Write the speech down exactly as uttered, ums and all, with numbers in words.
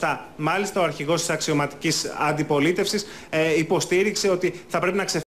αυτά. Μάλιστα, ο αρχηγός της αξιωματικής αντιπολίτευσης ε, υποστήριξε ότι θα πρέπει να ξεφύγει